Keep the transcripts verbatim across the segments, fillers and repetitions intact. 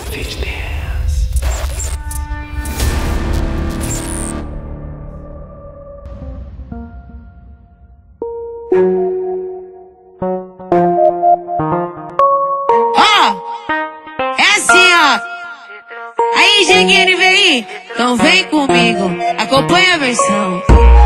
Fitness. Ó, é assim, ó. Aí, Jeguine, vem aí. Então vem comigo, acompanha a versão.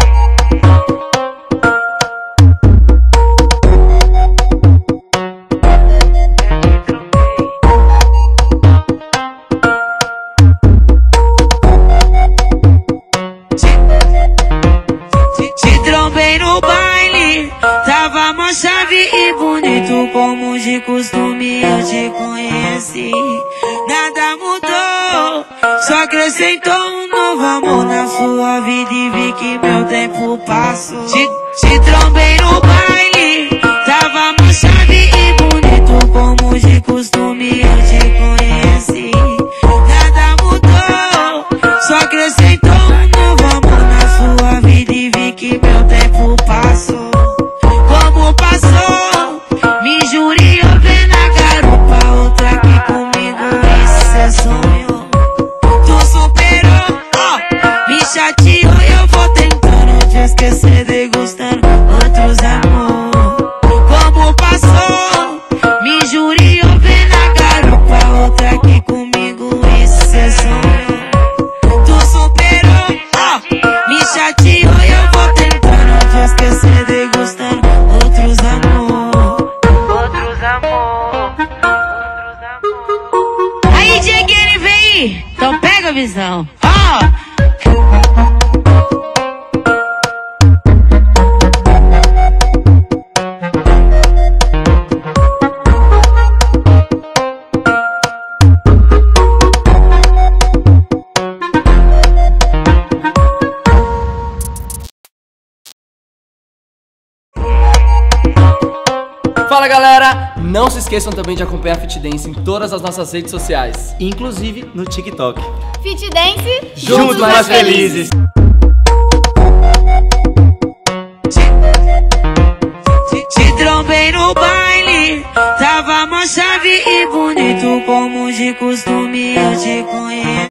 Te trombei no baile, tava mó chave e bonito como de costume eu te conheci. Nada mudou, só acrescentou um novo amor na sua vida e vi que meu tempo passou. Te, te trombei no baile, tava mó chave e bonito como de costume eu te conheci. Nada mudou, só acrescentou um novo amor na sua vida e vi que meu tempo passou. Como passou, me jurei eu ver na garupa outra aqui comigo, isso é sonho. Tu superou, ó, me chateou e eu vou tentando te esquecer, degustando outros amor. Como passou, me jurei eu ver na garupa outra aqui comigo, isso é sonho. Tu superou, ó, me chateou e eu vou tentando te esquecer, degustando outros amor. Outros amor. Outros amor. Aí, Jeguine, vem aí. Então pega a visão. Ó. Fala galera, não se esqueçam também de acompanhar a Fit Dance em todas as nossas redes sociais, inclusive no TikTok. Fit Dance, Juntos mais felizes! Te trombei no baile, tava mó chave e bonito como de costume eu te conheço.